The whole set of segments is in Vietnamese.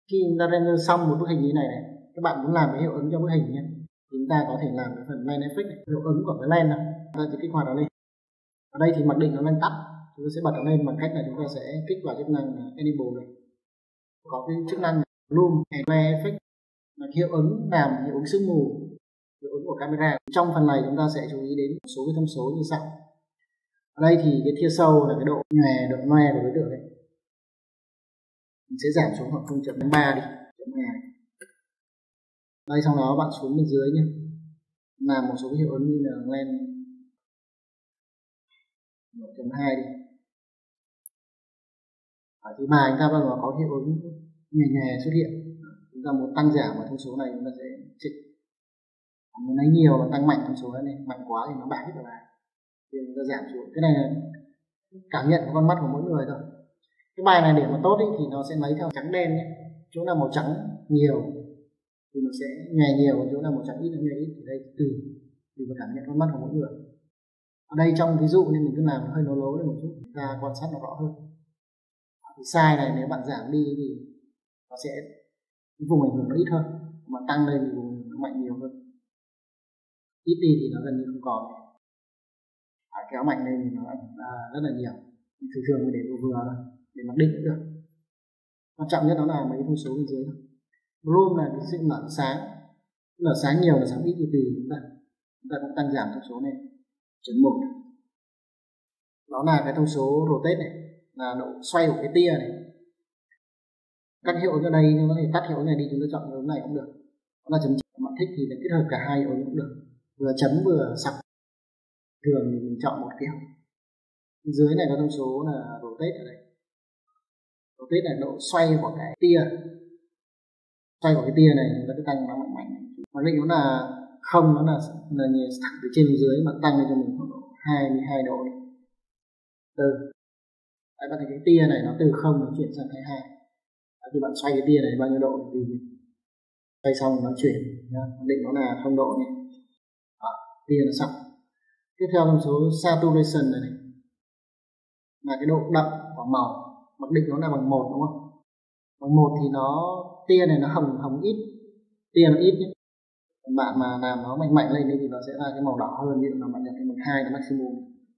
Khi chúng ta render xong một bức hình như này này, các bạn muốn làm cái hiệu ứng cho bức hình nhé, chúng ta có thể làm cái phần Blend Effect này, hiệu ứng của cái lens này, ta chỉ kích hoạt nó lên. Ở đây thì mặc định nó đang tắt, chúng ta sẽ bật nó lên bằng cách là chúng ta sẽ kích vào chức năng Enable này. Có cái chức năng Bloom and Glare Effect là hiệu ứng làm hiệu ứng sương mù, hiệu ứng của camera. Trong phần này chúng ta sẽ chú ý đến một số cái thông số như sau. Ở đây thì cái thia sâu là cái độ nhòe của đối tượng này, mình sẽ giảm xuống khoảng 0.3 đi, 0.2. Đây, sau đó bạn xuống bên dưới nhé, làm một số cái hiệu ứng như là lên 1.2 đi. Ở thứ ba chúng ta bao giờ có hiệu ứng nhòe xuất hiện, chúng ta muốn tăng giảm ở thông số này chúng ta sẽ chỉnh. Muốn lấy nhiều và tăng mạnh thông số này, mạnh quá thì nó bạc hết cả bài, thì chúng ta giảm xuống. Cái này là cảm nhận của con mắt của mỗi người thôi. Cái bài này để mà tốt thì nó sẽ lấy theo trắng đen nhé, chỗ nào màu trắng nhiều thì nó sẽ nhòe nhiều, chỗ nào màu trắng ít nó nhòe ít. Thì đây tùy vào cảm nhận con mắt của mỗi người. Ở đây trong ví dụ nên mình cứ làm hơi lố lên một chút, chúng ta quan sát nó rõ hơn. Thì size này nếu bạn giảm đi thì nó sẽ vùng ảnh hưởng nó ít hơn, mà tăng lên thì vùng ảnh hưởng nó mạnh nhiều hơn. Ít đi thì nó gần như không còn, kéo mạnh lên thì nó rất là nhiều. Thường thường mình để vừa thôi để mặc định cũng được. Quan trọng nhất đó là mấy thông số bên dưới thôi. Bloom là cái sự nở sáng nhiều là sáng ít thì tùy chúng ta cũng tăng giảm thông số này 1. Đó là cái thông số rotate này, là độ xoay của cái tia này. Các hiệu ứng ở đây nếu có thể tắt hiệu ứng này đi, chúng ta chọn hiệu ứng này cũng được. Đó là chấm. Bạn thích thì kết hợp cả hai hiệu ứng cũng được, vừa chấm vừa sọc. Thường thì mình chọn một kiểu. Dưới này có thông số là rotate ở đây. Rotate là độ xoay của cái tia. Xoay của cái tia này chúng ta cứ tăng nó mạnh. Mặc định nó là không, nó là thẳng từ trên đến dưới, mà tăng lên cho mình khoảng độ 22 độ đi. Đấy, bạn thấy cái tia này nó từ 0 nó chuyển sang 22. Thì bạn xoay cái tia này bao nhiêu độ thì xoay xong nó chuyển, mặc định nó là 0 độ nhé. Đó, tia nó sọc. Tiếp theo thông số saturation này là cái độ đậm của màu, mặc định nó là bằng 1 đúng không? Bằng 1 thì nó tia này nó hồng ít, tia nó ít nhé. Còn bạn mà làm nó mạnh lên thì nó sẽ ra cái màu đỏ hơn, ví dụ là bạn nhập cái bằng 2 là maximum.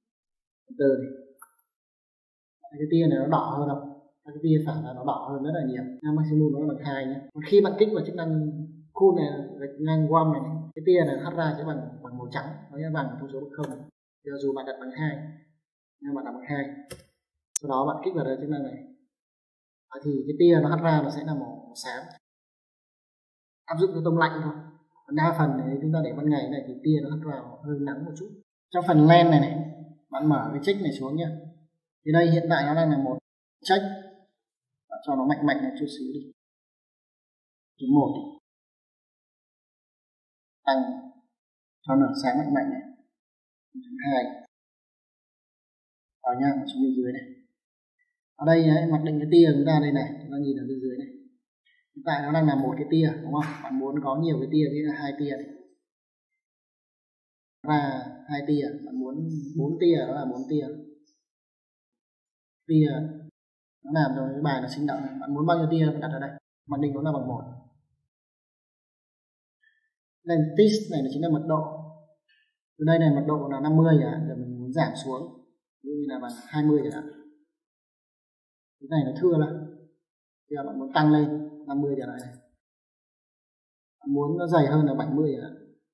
Cái tia này nó đỏ hơn không? Cái tia phản là nó đỏ hơn rất là nhiều. Maximum nó là bằng 2 nhé. Khi bạn kích vào chức năng cool này, ngang warm này, cái tia này hắt ra sẽ bằng màu trắng, nó sẽ bằng thông số bằng 0. Cho dù bạn đặt bằng 2, nhưng bạn đặt bằng 2, sau đó bạn kích vào đây chức năng này, thì cái tia nó hắt ra nó sẽ là màu xám. Áp dụng cho tông lạnh thôi. Còn đa phần này chúng ta để ban ngày này thì tia nó hắt vào hơi nắng một chút. Trong phần lens này bạn mở cái check này xuống nhé. Thì đây hiện tại nó đang là một check, cho nó mạnh này chút xíu đi, 1 đi, tăng cho nở sáng mạnh này, 2 vào nha, xuống bên dưới này. Ở đây mặc định cái tia của chúng ta đây này, chúng ta nhìn ở bên dưới này, hiện tại nó đang là một cái tia đúng không? Bạn muốn có nhiều cái tia, ví dụ là 2 tia này, và 2 tia, bạn muốn 4 tia, đó là 4 tia. Tia nó làm cho cái bài nó sinh động. Bạn muốn bao nhiêu tia bạn đặt ở đây, mặc định nó là bằng 1. Lentis này chính là mật độ. Từ đây này mật độ là 50 giờ mình muốn giảm xuống, ví dụ như là bằng 20 chẳng hạn. Cái này nó thưa lắm. Bây giờ bạn muốn tăng lên 50 trở lại này. Bạn muốn nó dày hơn là 70 chẳng hạn.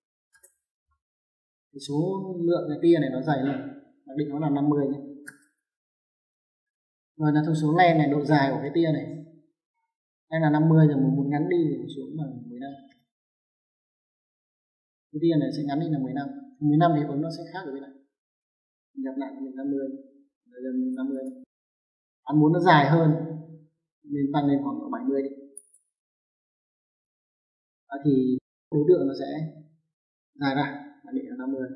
Thì số lượng cái tia này nó dày lên, mặc định nó là 50 nhé. Rồi là thông số len này, độ dài của cái tia này. Đây là 50 rồi, mình muốn ngắn đi thì xuống là 15. Cái tia này sẽ ngắn đi là 15. 15 thì nó sẽ khác ở bên này. Nhập lại mình 50. Đây là 50. Bạn muốn nó dài hơn nên tăng lên khoảng 70 đi. Thì đối tượng nó sẽ dài ra, để là 50.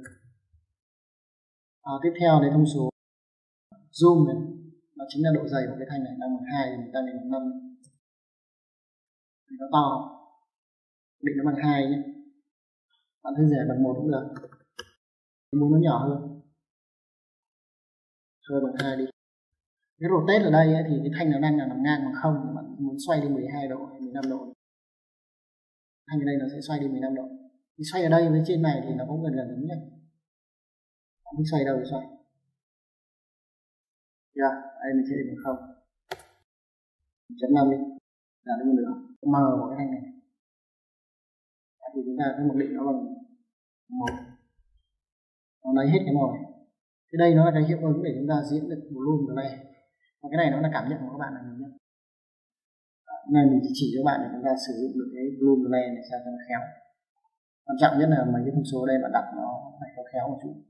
Tiếp theo là thông số zoom này, nó chính là độ dày của cái thanh này, đang bằng 2 thì mình tăng lên bằng 5. Thì nó to, định nó bằng 2 nhé. Bạn thấy rẻ bằng 1 cũng được. Muốn nó nhỏ hơn, thôi bằng 2 đi. Cái rotate ở đây ấy, thì cái thanh nó đang là nằm ngang bằng không, thì bạn muốn xoay đi 12 độ hay 15 độ, thanh ở đây nó sẽ xoay đi 15 độ. Thì xoay ở đây với trên này thì nó cũng gần gần giống nhau, không biết xoay đâu thì xoay. Đây mình sẽ để bằng không, chấm 5 đi, giảm đi một nửa, mờ của cái thanh này. Thì chúng ta sẽ mặc định nó bằng 1, nó lấy hết cái màu này. Thì đây nó là cái hiệu ứng để chúng ta diễn được volume delay. Và cái này nó là cảm nhận của các bạn là nhiều nhất. Nên mình chỉ cho bạn để chúng ta sử dụng được cái volume delay này sao cho nó khéo. Quan trọng nhất là mấy cái thông số đây bạn đặt nó phải khéo một chút.